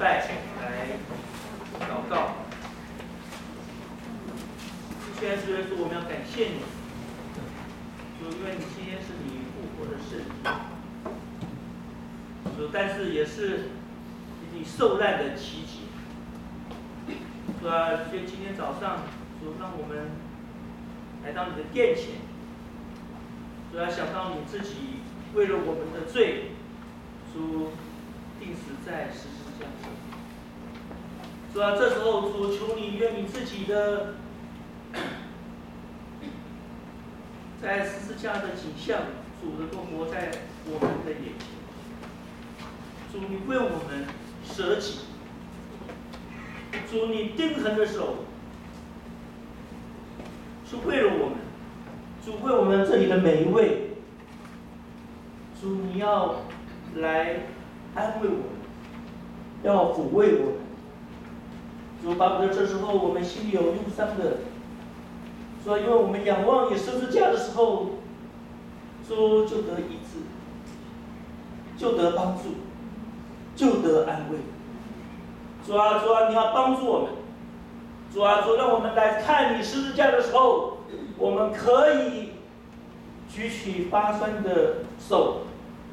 拜来祷告。虽然主耶稣，我们要感谢你，主，因为你今天是你复活的圣日，主，但是也是你受难的奇迹。主啊，所以今天早上，主让我们来到你的殿前，主要想到你自己为了我们的罪，主钉死在十字架上。主啊，这时候主求你，愿你自己的在十字架的景象，主能够活在我们的眼前。主，你为我们舍己，主，你钉痕的手是为了我们，主为我们这里的每一位，主你要来安慰我们，要抚慰我们。主，巴不得这时候我们心里有忧伤的，说因为我们仰望你十字架的时候，主就得医治，就得帮助，就得安慰。主啊，主啊，你要帮助我们。主啊，主，让我们来看你十字架的时候，我们可以举起发酸的手，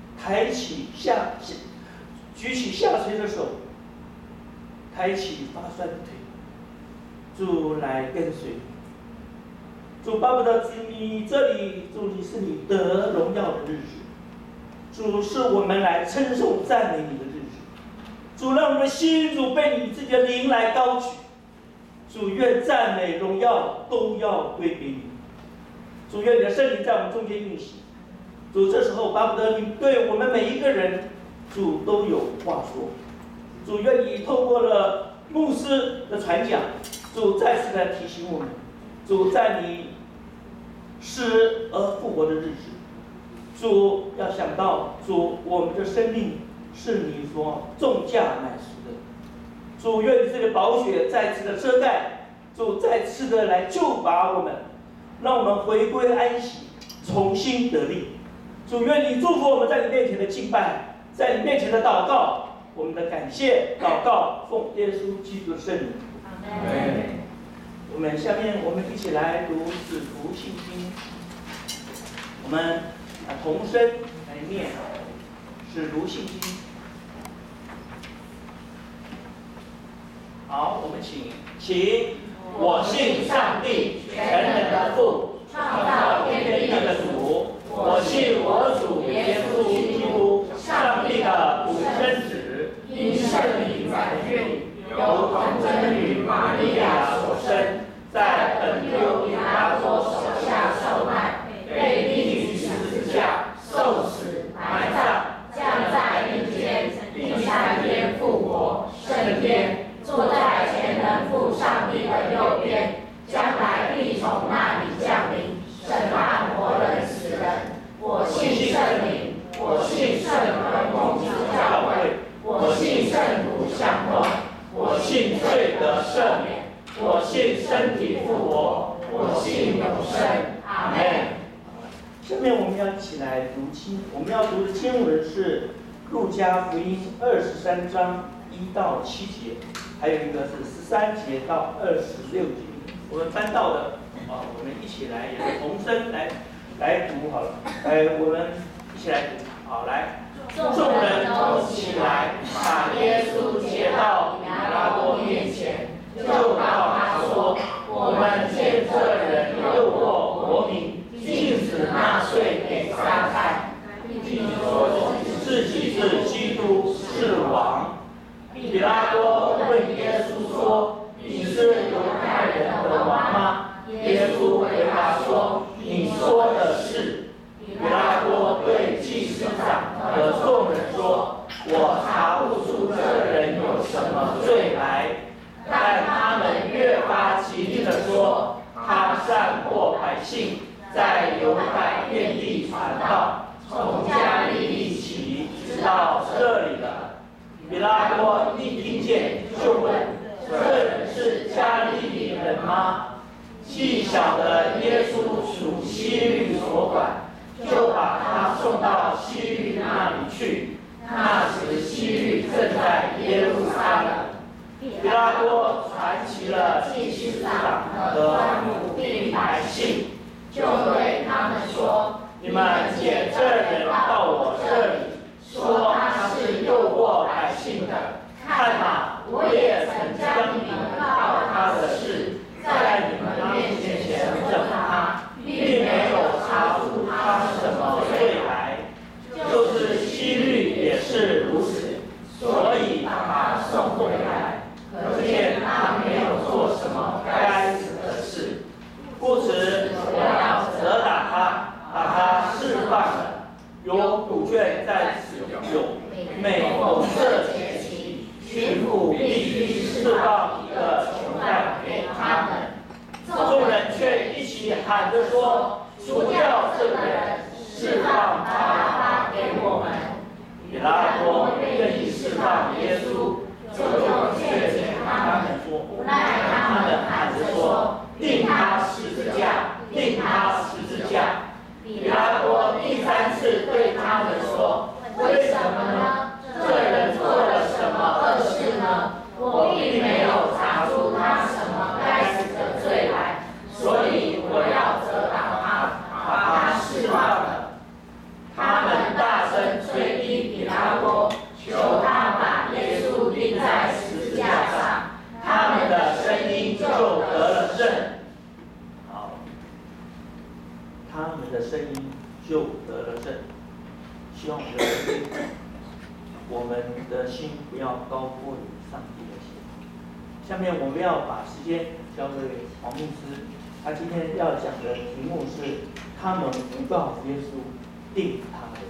举起下垂的手，抬起发酸的腿。主来跟随你。主，巴不得你这里，主你是你得荣耀的日子。主，是我们来称颂赞美你的日子。主，让我们的心主被你自己的灵来高举。主，愿赞美荣耀都要归给你。主，愿你的圣灵在我们中间运行。主，这时候巴不得你对我们每一个人，主都有话说。主，愿你透过了牧师的传讲，主再次的提醒我们。主，在你死而复活的日子，主要想到，主我们的生命是你所重价买赎的。主，愿你这个宝血再次的遮盖，主再次的来救拔我们，让我们回归安息，重新得力。主，愿你祝福我们在你面前的敬拜，在你面前的祷告，我们的感谢祷告，奉耶稣基督的圣名。 阿门。 下面我们一起来读使徒信经，我们同声来念使徒信经。好，我们请。我信上帝全能的父，创造天地的主。我信我主耶稣基督，上帝的独生子，因圣灵感孕，由童贞女玛利亚所生，在本丢彼拉多手下受难，被钉于十字架，受死，埋葬，降在阴间，第三天复活，升天，坐在全能父上帝的右边，将来必从那里降临，审判活人死人。我信圣灵，我信圣而蒙之教会，我信圣徒相通，我信罪得赦免，我信身体复活，我信永生。阿门。下面我们要一起来读经，我们要读的经文是路加福音23章1到7节，还有一个是13节到26节。我们翻到的我们一起来也是同声来读好了。我们一起来读，好，来。众人都起来，把耶稣接到彼拉多面前，就告他说：我们见这人诱惑国民，禁止纳税给撒旦，并说自己是基督，是王。彼拉多问耶稣说：你是犹太人的王吗？耶稣回答说：你说的是。彼拉多对祭司长和众人说：我查不出这人有什么罪来。但他们越发极力地说，他散惑百姓，在犹太遍地传道，从加利利起，直到这里了。彼拉多一听见，就问：这人是加利利人吗？既晓得耶稣属西律所管，就把他送到西律那里去。那时西律正在耶耶路撒冷。比拉多传齐了祭司长和官府并百姓，就对他们说：你们解这人到我这里，说他是诱惑百姓的。看哪，我也曾将你们告他的事，在你们面前审他，并没有查出他什么罪来。就是希律也是如此，所以把他送回来。可见他没有做什么该死的事，故此我要责打他，把他释放了。有赌券在此有，每红色节期，巡抚必须释放一个囚犯给他们。众人却一起喊着说：除掉这个人，释放巴拉巴给我们。比拉多愿意释放耶稣，就劝解他们说，他们喊着说：定他十字架，定他十字架。比拉多第3次对他们说：为什么呢？这人做了什么恶事呢？我并没有查出他什么该死的罪来，所以我要责打他，把他释放了。他们大声催逼比拉多，求他把耶稣钉在十字架上，他们的声音就得了胜。好，他们的声音就得了胜。希望我们的心不要高过于上帝的心。下面我们要把时间交给黄牧师，他今天要讲的题目是：他们诬告耶稣，定他的